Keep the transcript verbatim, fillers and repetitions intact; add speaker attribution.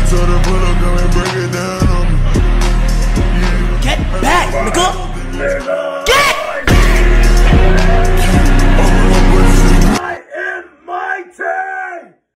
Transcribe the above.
Speaker 1: told her pull up, come and break it down.